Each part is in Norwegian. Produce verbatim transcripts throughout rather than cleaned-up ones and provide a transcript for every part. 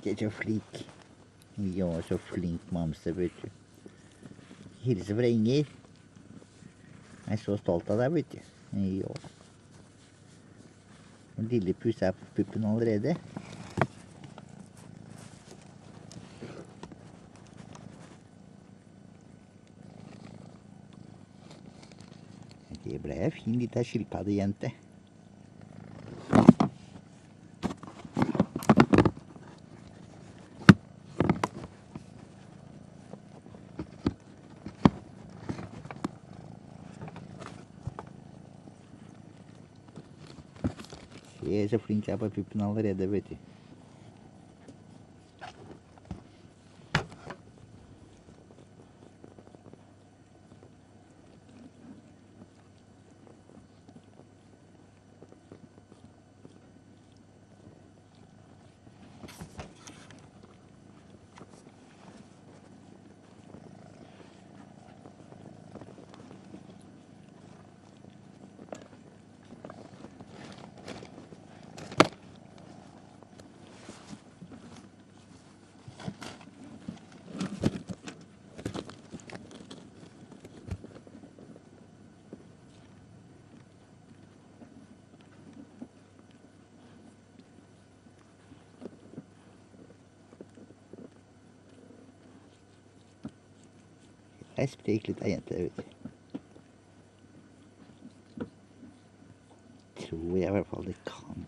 Ikke så flink. Ja, så flink mamse, vet du. Hilse fra Inger. Jeg er så stolt av deg, vet du. Ja. Og lille puss er på puppen allerede. Det ble en fin liten skilpaddejente. Jeg er så flink jeg er på puppen allerede, vet du. Jeg er sprek litt av jente, vet du. Tror jeg i hvert fall det kan.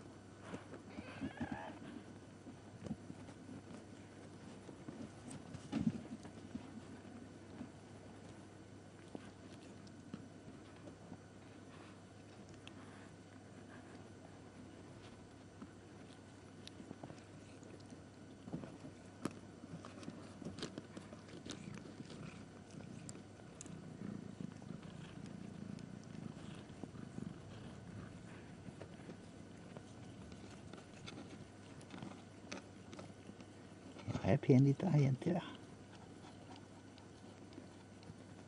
Jeg er pen liten jente, ja.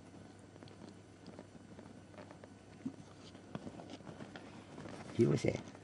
Vi får se.